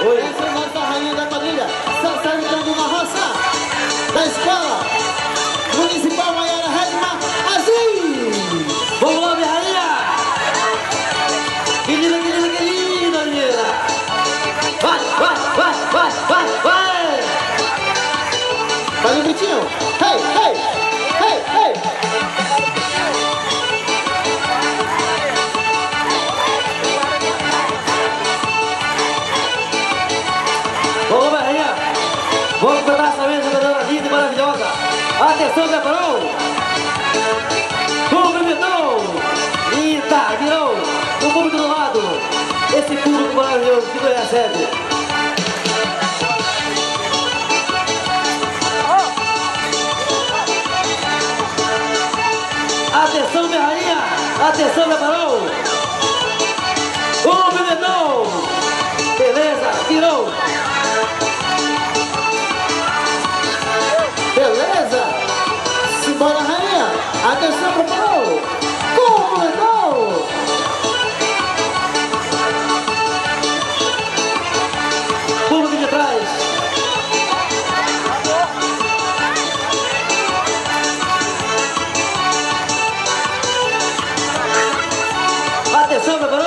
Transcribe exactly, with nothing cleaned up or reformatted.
Oi. Essa é a nossa rainha da quadrilha. Sassá de uma roça da escola municipal Maiara Redma Azul. Vamos lá, minha rainha. Que linda, que linda, que linda, menina. Vai, vai, vai, vai, vai, vai. Vai, Vitinho. Hey, hey, hey, hey. Vamos, minha rainha. Vamos cantar essa mesa cantadora linda e maravilhosa. Atenção, preparou? Cumprimentou. Linda, virou. O público do lado. Esse público maravilhoso que nos recebe. Atenção, minha rainha. Atenção, preparou? Cumprimentou. Beleza, virou. Beleza? Simbora, rainha. Atenção, preparou. Completou. Público de trás. Atenção, preparou?